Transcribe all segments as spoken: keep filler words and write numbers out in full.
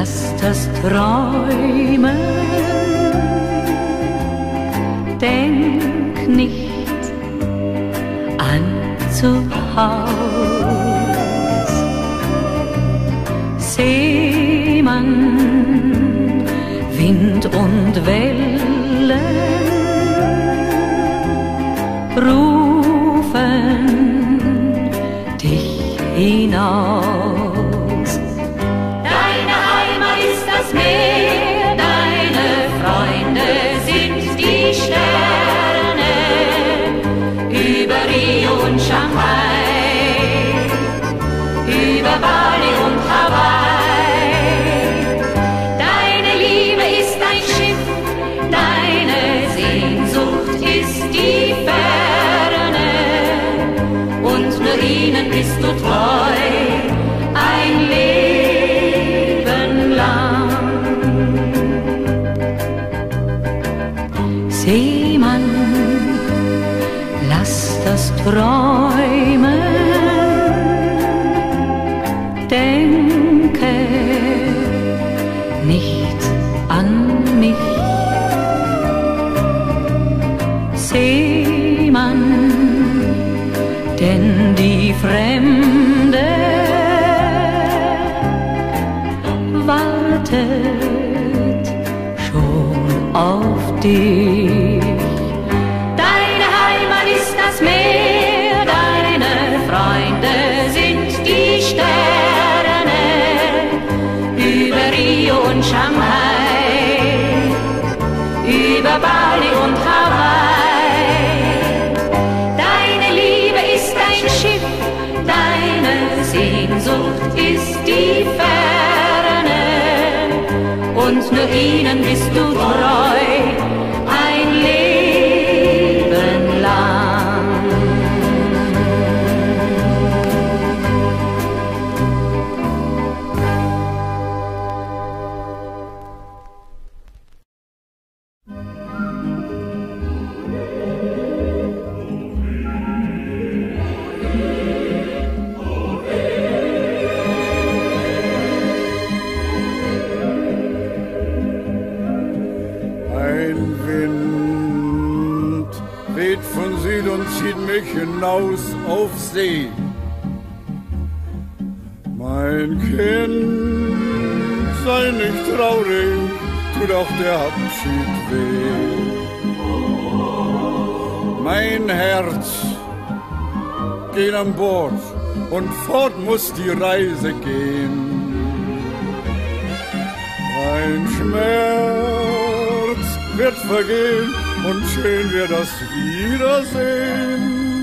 lass das träumen, denk nicht an zu Haus. Seemann, Wind und Wellen rufen dich hinaus. Deine Heimat ist das Meer, deine Freunde sind die Sterne über Rio und Shanghai, über Bali und Hawaii. Deine Liebe ist ein Schiff, deine Sehnsucht ist die Ferne, und nur ihnen bist du treu, ein Leben lang. Seemann, lass das träumen, denke nicht an mich. Seemann, denn die Fremde wartet schon auf dich. Deine Heimat ist das Meer, deine Freunde sind die Sterne über Rio und Shanghai, über Bali und Hawaii. Deine Liebe ist ein Schiff, deine Sehnsucht ist die Ferne, und nur ihnen bist du treu, ein Leben lang. Hinaus auf See. Mein Kind, sei nicht traurig, tut auch der Abschied weh. Mein Herz geht an Bord und fort muss die Reise gehen. Mein Schmerz wird vergehen und schön wird das Wiedersehen.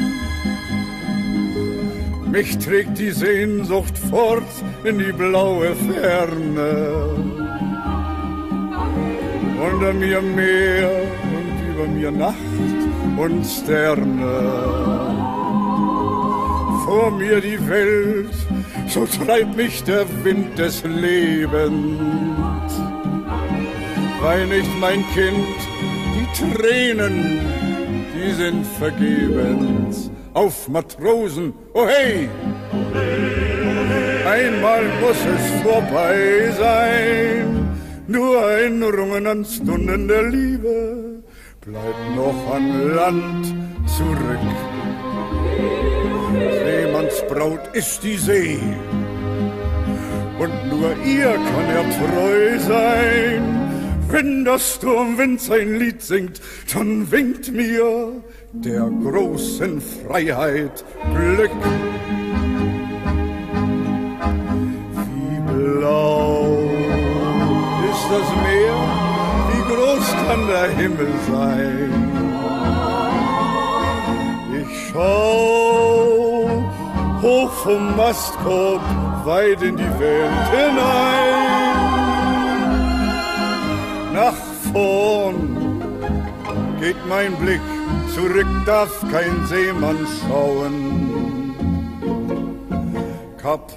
Mich trägt die Sehnsucht fort in die blaue Ferne. Unter mir Meer und über mir Nacht und Sterne. Vor mir die Welt, so treibt mich der Wind des Lebens. Wein nicht, mein Kind, die Tränen, die sind vergebens. Auf Matrosen, oh hey! Einmal muss es vorbei sein, nur ein Rungen an Stunden der Liebe bleibt noch an Land zurück. Seemanns Braut ist die See, und nur ihr kann er treu sein. Wenn der Sturmwind sein Lied singt, dann winkt mir der großen Freiheit Glück. Wie blau ist das Meer, wie groß kann der Himmel sein. Ich schau hoch vom Mastkorb weit in die Welt hinein. Nach vorn geht mein Blick, zurück darf kein Seemann schauen. Kap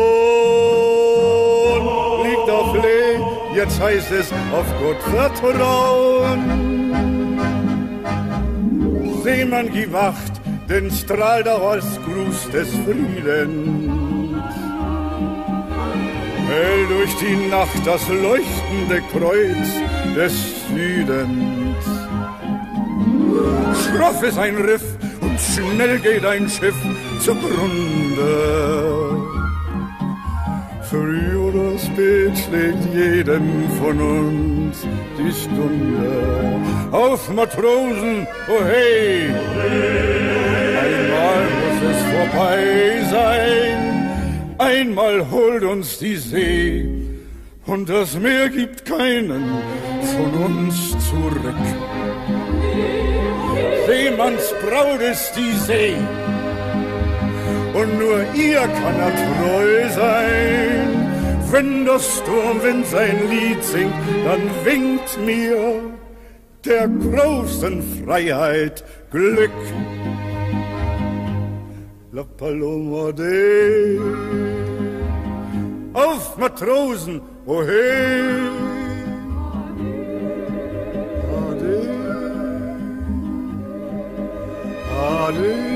Horn liegt auf Lee, jetzt heißt es auf Gott vertrauen. Seemann, gib Wacht, denn strahlt auch als Gruß des Friedens. Hell durch durch die Nacht das leuchtende Kreuz des Südens. Schroff ist ein Riff und schnell geht ein Schiff zugrunde. Früh oder spät schlägt jedem von uns die Stunde. Auf Matrosen, oh hey! Einmal muss es vorbei sein, einmal holt uns die See, und das Meer gibt keinen von uns zurück. Seemanns Braut ist die See, und nur ihr kann er treu sein. Wenn der Sturmwind sein Lied singt, dann winkt mir der großen Freiheit Glück. La Paloma de, auf Matrosen, oh hey. Ade, ade.